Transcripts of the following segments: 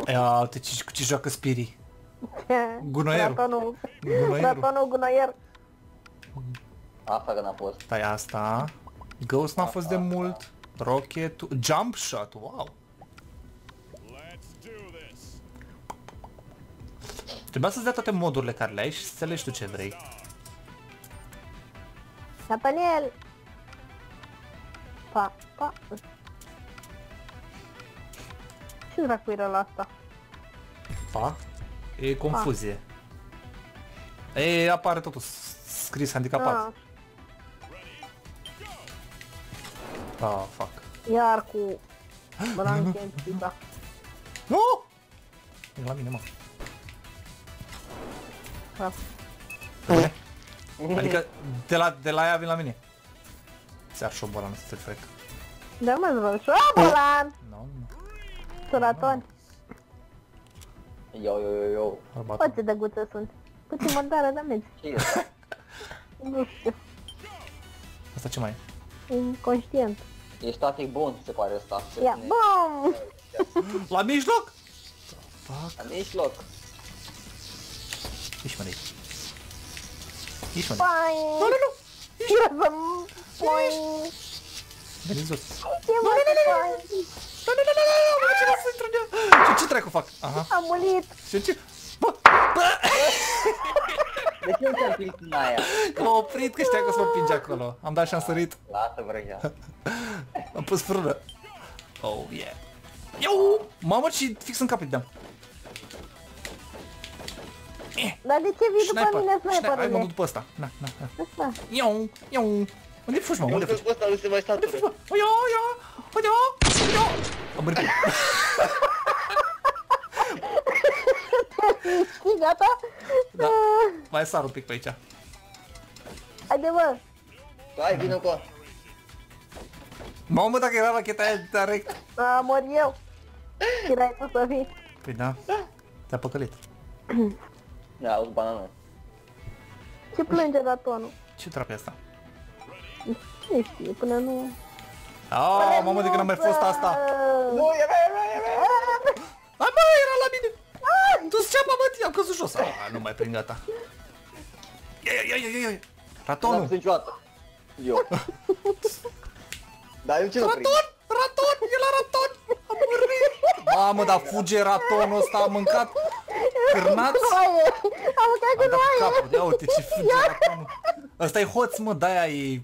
Ia uite cu ce joacă Spiri. Gunoierul. Ratonul gunoier. Asta că n-a fost. Stai asta. Ghost n-a fost de mult. Rocket. Jump shot. Wow. Trebuia să-ți dea toate modurile care le ai și să alegi tu ce vrei. La panel. Pa, pa. Ce dracu era la asta? Pa? E confuzie. E, apare totul scris handicapat. Ah, fuck. Iar cu Branchentiba. Nu! E la mine, mă. Bine? Adică de la ea vin la mine. Ți-ar șobolan să te frec. Da, mă zvăl, șobolan! Nu, nu. Suraton. Yo. O, ce dăguță sunt. Puțin mădară, dar mergi. Ce e asta? Nu știu. Asta ce mai e? Inconștient. E static bun, se pare asta. Ia, BOOM! La mijloc? La mijloc. Ești mă de aici. Ești mă de aici. Pai! Nu, nu, nu! Ia să-mi... Pai! Veniți jos. Ce mă pai? Nu, nu, nu, nu, nu, nu, ce să intră în ea? Ce dracu fac? Aha. Am murit! Ce? Bă! Bă! De ce nu te-am prins în aia? Că m-a oprit că știa că să mă împinge acolo. Am dat și am sărit. Lasă vrăjea. Am pus frână. Oh, yeah. Iau! Mamă, și fix în cap îi dăm. Dar de ce vii după mine, sniperule? Hai, mă duc după ăsta. Na. Ăsta. Iau. Unde fugi, mă? Unde fugi? Ăsta nu se mai satură. Ia. Am murit. Știi, gata? Da. Mai sar un pic pe aici. Haide, mă! Hai, vină cu. Mamă, dacă era racheta aia direct. Mor eu! Erai tu să fii. Păi da. Te-a păcălit. Da, auzi banană. Ce plânge ratonul? Ce trap e asta? Cine știe, până nu... Aaa, mamă, de când am mai fost asta. Nu, e mea. Hai, mă, era la mine. Du-ți ceapa, mă, am căzut jos. Nu mai prind, gata. Ia. N-am Ratonul. văzut niciodată. Eu. Dar eu ce nu prind? Raton, e la raton. Am murit. Mamă, dar fuge ratonul ăsta, a mâncat cârnați. Am mâncat cu noaie! Capul, ia uite ce fuge ratonul. Ăsta e hoț, mă, de-aia e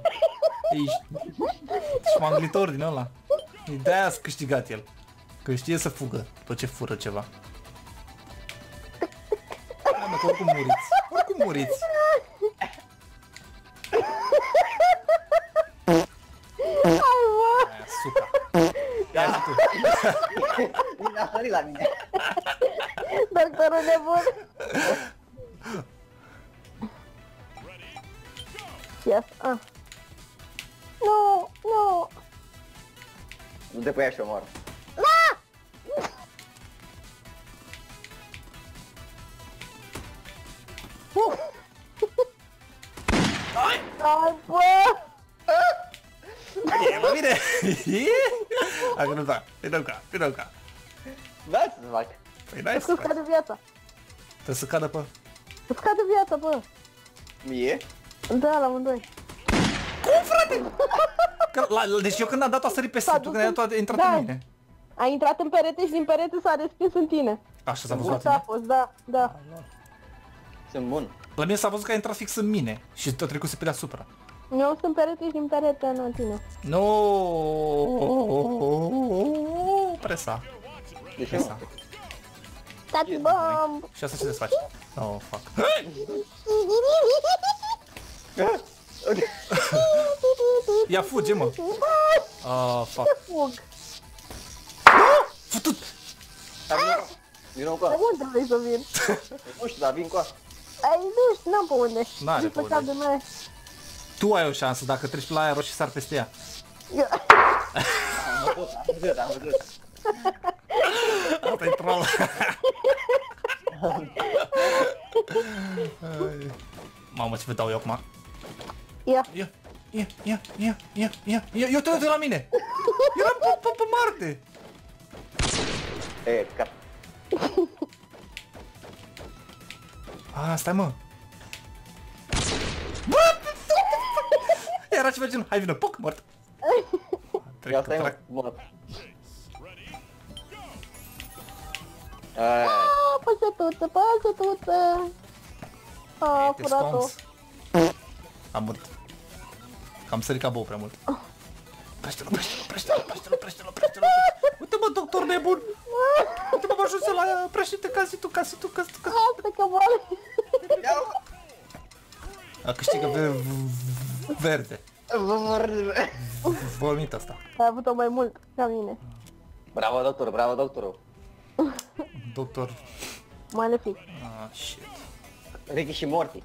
șmanglitor din ăla. De-aia a câștigat el. Că știe să fugă tot ce fură ceva. Da, mă, că oricum muriți. Hai, mă! Aia, suca. Ia zi tu. Vine a sărit la mine. Doctorul nebun! Ce asta? Nu! Nu te păia și omor. Hai, bă! E la mine. Hai că nu da. Îi dăm ca. Da, ce să fac? Păi n-ai să Să faci. scadă viața! Trebuie să cadă pe... Să scadă viața, bă! Mie? Da, la amândoi. Deci eu când am dat-o a sărit peste tu, când ai dat-o a intrat în mine. A intrat în perete și din perete s-a respins în tine. Așa s-a văzut la Asta a tine? fost, da. Sunt bun. La mine s-a văzut că a intrat fix în mine și tot trecuse pe deasupra. Eu sunt în perete și din perete în tine. No, presa. De ce Presa. Tati bomb! Și asta ce să faci? Oh, fuck. Ia fuge, mă. Oh, fuck. Fug! Futut! Vino cu De asta. unde vrei să vin? Nu știu, dar vin cu asta. Ai, nu știu, n-am pe unde. N-are Zic pe unde. cap de mine. Tu ai o șansă, dacă treci pe la aia roșie, sar peste ea. Nu pot, am văzut. Asta e troll. Mamă, ce vă dau eu acum? Ia. Eu te uit la mine! Eram pe Marte! E, cap. Stai mă. Bă! Era ceva genul, hai vină, poc, mort. Ia stai mă, mă. Păsătuță, păsătuță. Furat-o. Am murit. Am sărit ca bou prea mult. Prește-l. Uite mă, doctor nebun. Uite mă, mă ajuns la președinte, casitul. Asta că moale. A câștigă verde. Vomit asta. Ai avut-o mai mult ca mine. Bravo, doctor, bravo, doctorul. Doctor. Malefic. Shit. Ricky și Morty.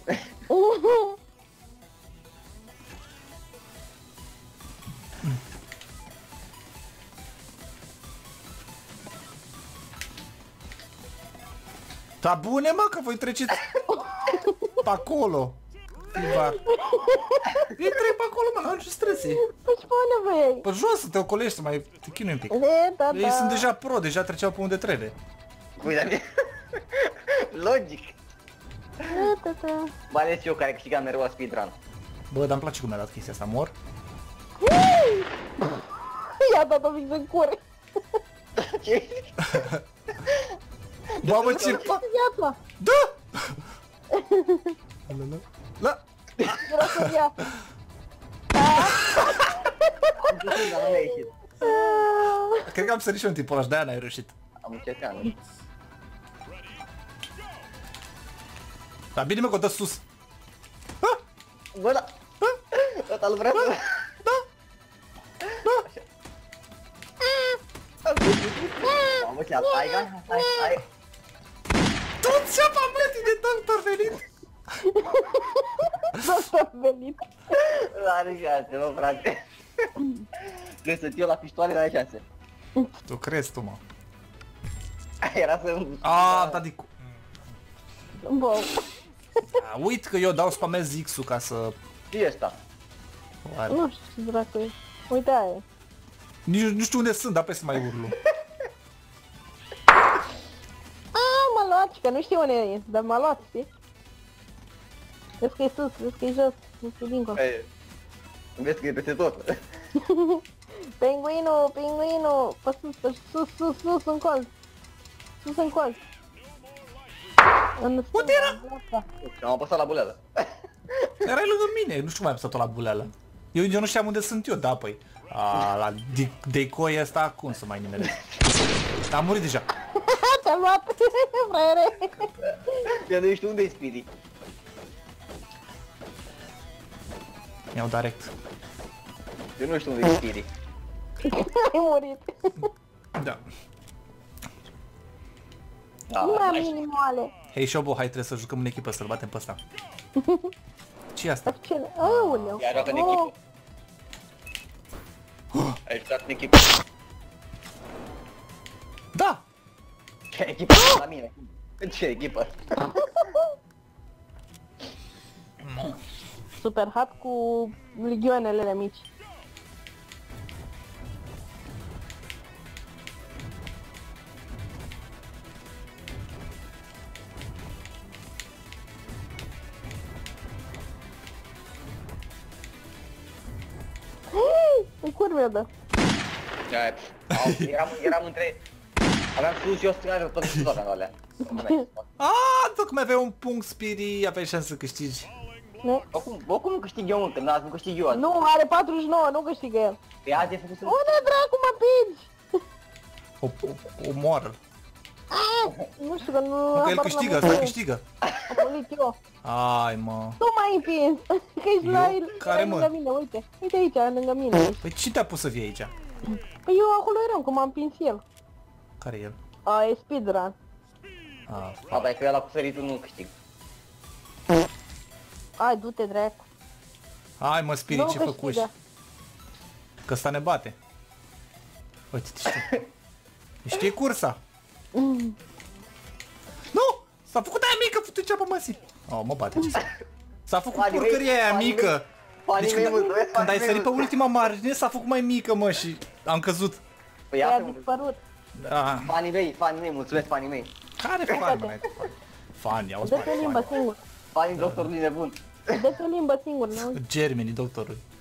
Da bune mă, că voi treceți pe acolo. Ivar. Ei trec pe acolo, mă, n-au nicio strese. Păi ce pune băi? Pe jos să te ocolești, să mai te chinui un pic. Da. Ei sunt deja pro, deja treceau pe unde trebuie. Uite, logic. Da. Mai ales eu care câștigam mereu la speedrun. Bă, dar îmi place cum mi-a dat chestia asta, mor. Ia dat-o fix în cur. Ce? Mamă, ce fac? Ia-ți-o. Da! La! Vreau să ia. Dar nu a ieșit. Cred că am sărit și eu în timpul ăla și de-aia n-ai reușit. Am încercat, nu? Dar bine mă că o dă sus. Ah! Bă, da! Ăsta îl vreau să... Mamă, ce ataiga? Hai. Tu ce-a de doctor venit? Doctor venit. Are șanse, mă, frate. Când sunt eu la pistoale, n-are șanse. Tu crezi tu, mă. Era să... Am dat de cu... Bă. Uit că eu dau spamez X-ul ca să... Ce-i ăsta? Nu știu ce dracu e. Uite aia e. Nici nu știu unde sunt, dar pe să mai urlu. M-a luat, că nu știu unde e, dar m-a luat, știi? Vezi că e sus, vezi că e jos, vezi că e dincolo. Vezi că e peste tot. Pinguinul, pe sus, în colț. Sus în colț. Unde era? Am apăsat la buleală. Erai lângă mine, nu știu cum ai apăsat-o la buleală. Eu nu știam unde sunt eu, da, păi. La decoi ăsta, cum să mai nimeresc? Am murit deja. Te-am luat, fraiere. Eu nu știu unde-i Speedy. Mi-au direct. Eu nu știu unde-i Speedy. Ai murit. Da. Nu mai am minimoale. Hei, Șobo, hai, trebuie să jucăm în echipă, să-l batem pe ăsta. Ce-i asta? Aoleu. Ia joacă în echipă. Ai jucat în echipă. Da! Ce echipă la mine? Ce echipă? Super hot cu ligioanele mici. În curve, da. Eram între... Aveam sus și o stradă, tot sus aveam alea. Tocmai aveai un punct, Spiri, aveai șanse să câștigi. Oricum nu câștig eu încă, nu câștig eu azi. Nu, are 49, nu câștigă el. Pe azi e făcut să... Unde dracu mă pingi? O moară. Nu știu că nu... Că el câștigă, ăsta câștigă. Am murit eu. Ai, mă. Tu m-ai împins. Că ești la Care, mă? lângă mine, uite. Uite aici, lângă mine. Păi cine te-a pus să vii aici? Păi eu acolo eram, că m-a împins el. Care e el? E speedrun. Baba, e că ăla cu săritul nu câștig. Hai, du-te, dracu. Hai, mă, Spiri, Nu ce făcuși? câștigă. Că ăsta ne bate. Uite, știi. Știi cursa? Nu! S-a făcut aia mică, futu cea pe măsii. Mă bate, ce s-a făcut porcăria aia mică. Deci când ai sărit pe ultima margine, s-a făcut mai mică, mă, și am căzut. Păi A ia-te dispărut. Da. Fanii mei, mulțumesc fanii mei. Care fani, mai? Fani, auzi, Dă pe o limbă fani. singur. Fanii doctorului nebun. Dă pe o limbă singur, nu? Germenii doctorului.